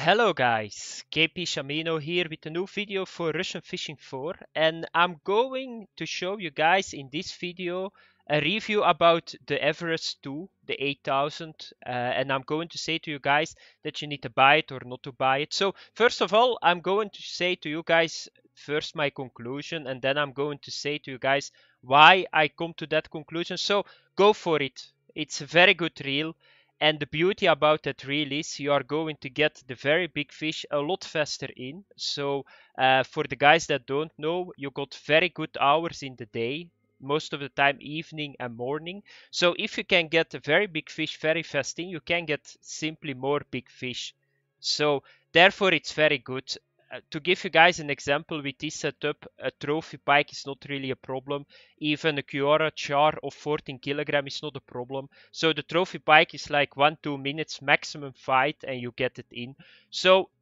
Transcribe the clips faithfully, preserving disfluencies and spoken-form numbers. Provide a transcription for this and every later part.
Hello guys, K P Shamino here with a new video for Russian Fishing four, and I'm going to show you guys in this video a review about the Everest two, the eight thousand, uh, and I'm going to say to you guys that you need to buy it or not to buy it. So first of all, I'm going to say to you guys first my conclusion, and then I'm going to say to you guys why I come to that conclusion. So go for it. It's a very good reel. And the beauty about that reel is you are going to get the very big fish a lot faster in. So uh, for the guys that don't know, you got very good hours in the day, most of the time evening and morning. So if you can get a very big fish very fast in, you can get simply more big fish. So therefore it's very good. Uh, to give you guys an example with this setup, a trophy pike is not really a problem. Even a Kiora char of fourteen kilogram is not a problem. So the trophy pike is like one, two minutes maximum fight and you get it in. So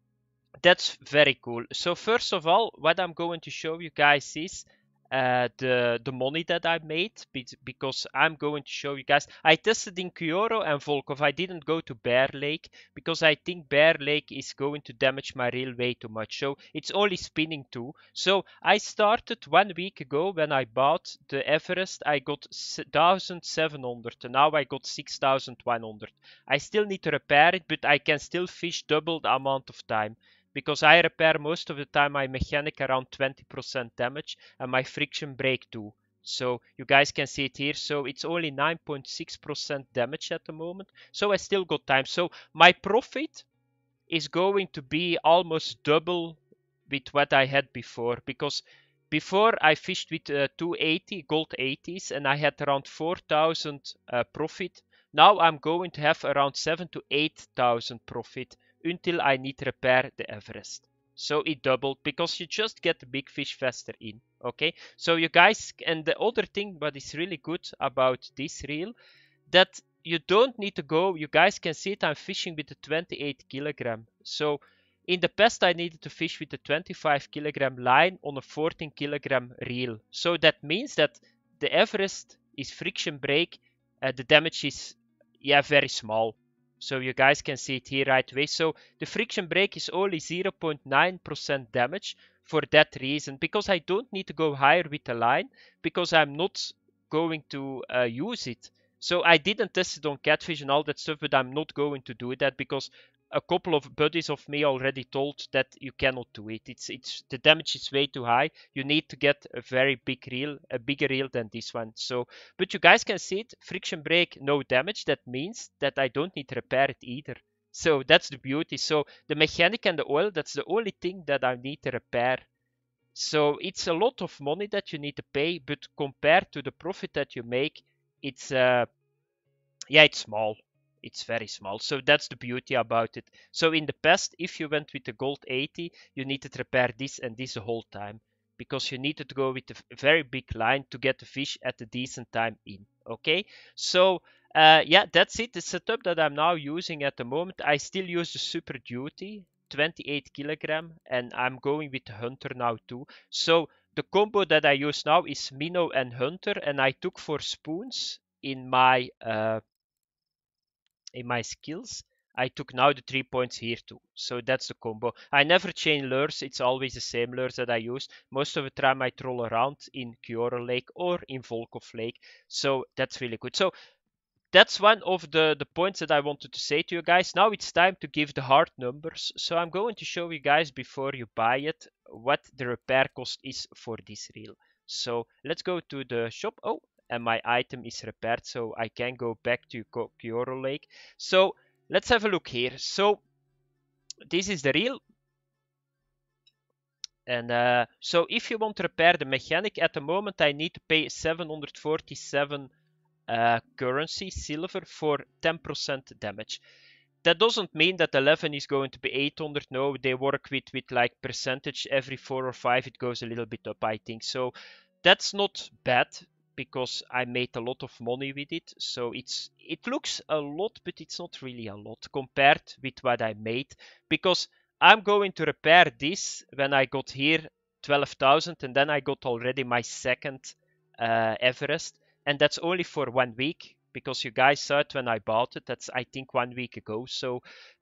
that's very cool. So first of all, what I'm going to show you guys is uh, the the money that I made, because I'm going to show you guys. I tested in Kyoro and Volkov. I didn't go to Bear Lake because I think Bear Lake is going to damage my reel way too much. So it's only spinning too. So I started one week ago when I bought the Everest. I got one thousand seven hundred and now I got six thousand one hundred. I still need to repair it, but I can still fish double the amount of time, because I repair most of the time my mechanic around twenty percent damage and my friction brake too. So you guys can see it here. So it's only nine point six percent damage at the moment. So I still got time. So my profit is going to be almost double with what I had before, because before I fished with uh, two eighty gold eighties and I had around four thousand uh, profit. Now I'm going to have around seven to eight thousand profit until I need to repair the Everest. So it doubled because you just get the big fish faster in. Okay, so you guys, and the other thing what is really good about this reel, that you don't need to go, you guys can see it, I'm fishing with a twenty-eight kilogram. So in the past I needed to fish with a twenty-five kilogram line on a fourteen kilogram reel. So that means that the Everest is friction brake, uh, the damage is yeah very small. So you guys can see it here right away. So the friction brake is only zero point nine percent damage for that reason, because I don't need to go higher with the line, because I'm not going to uh, use it. So I didn't test it on catfish and all that stuff, but I'm not going to do that because a couple of buddies of me already told that you cannot do it. It's it's the damage is way too high. You need to get a very big reel, a bigger reel than this one. So, but you guys can see it, friction brake, no damage. That means that I don't need to repair it either. So that's the beauty. So the mechanic and the oil, that's the only thing that I need to repair. So it's a lot of money that you need to pay, but compared to the profit that you make, it's uh yeah, it's small. It's very small. So that's the beauty about it. So in the past, if you went with the gold eighty, you needed to repair this and this the whole time, because you needed to go with a very big line to get the fish at a decent time in. Okay, so uh, yeah, that's it. The setup that I'm now using at the moment, I still use the Super Duty twenty-eight kilogram, and I'm going with the Hunter now too. So the combo that I use now is Minnow and Hunter, and I took for spoons in my uh, in my skills. I took now the three points here too. So that's the combo. I never change lures. It's always the same lures that I use. Most of the time I troll around in Kyora Lake or in Volkov Lake. So that's really good. So that's one of the, the points that I wanted to say to you guys. Now it's time to give the hard numbers. So I'm going to show you guys before you buy it what the repair cost is for this reel. So let's go to the shop. Oh, and my item is repaired, so I can go back to Kyoro Lake. So let's have a look here. So this is the reel. And uh, so if you want to repair the mechanic, at the moment I need to pay seven hundred forty-seven uh, currency silver for ten percent damage. That doesn't mean that eleven is going to be eight hundred. No, they work with with like percentage. Every four or five it goes a little bit up, I think. So that's not bad, because I made a lot of money with it. So it's it looks a lot, but it's not really a lot compared with what I made, because I'm going to repair this when I got here twelve thousand, and then I got already my second uh, Everest, and that's only for one week, because you guys saw it when I bought it. That's I think one week ago. So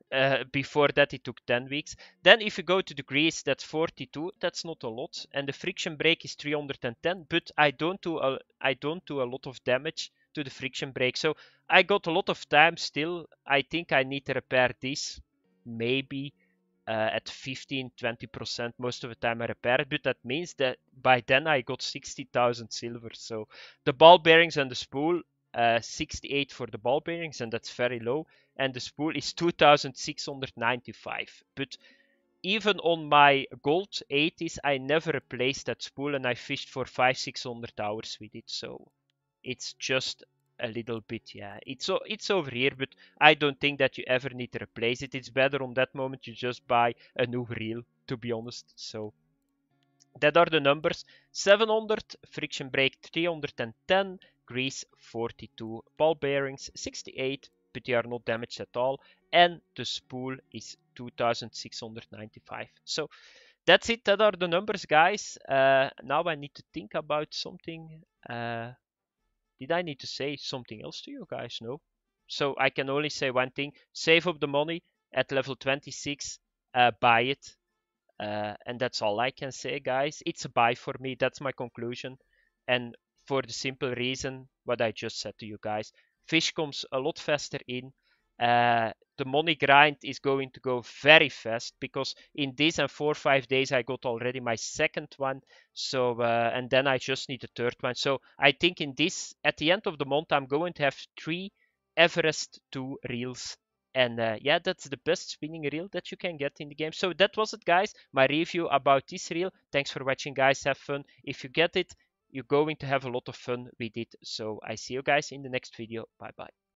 Uh, before that it took ten weeks. Then if you go to the grease, that's forty-two. That's not a lot, and the friction brake is three hundred ten. But I don't do a I don't do a lot of damage to the friction brake, so I got a lot of time still. I think I need to repair this maybe uh, at fifteen twenty percent. Most of the time I repair it, but that means that by then I got sixty thousand silver. So the ball bearings and the spool, uh, sixty-eight for the ball bearings, and that's very low, and the spool is two thousand six hundred ninety-five. But even on my gold eighties, I never replaced that spool, and I fished for five six hundred hours with it. So it's just a little bit, yeah. It's it's over here, but I don't think that you ever need to replace it. It's better on that moment you just buy a new reel, to be honest. So that are the numbers. seven hundred, friction brake three hundred ten, grease forty-two, ball bearings sixty-eight, but they are not damaged at all, and the spool is two thousand six hundred ninety-five. So that's it. That are the numbers, guys. Uh, now I need to think about something. Uh, did I need to say something else to you guys? No. So I can only say one thing. Save up the money at level twenty-six. Uh, buy it. Uh, and that's all I can say, guys. It's a buy for me. That's my conclusion. And for the simple reason, what I just said to you guys. Fish comes a lot faster in. Uh, the money grind is going to go very fast because in this and four or five days I got already my second one. So uh, and then I just need a third one. So I think in this, at the end of the month, I'm going to have three Everest two reels. And uh, yeah, that's the best spinning reel that you can get in the game. So that was it, guys. My review about this reel. Thanks for watching, guys. Have fun. If you get it, you're going to have a lot of fun with it. So I see you guys in the next video. Bye bye.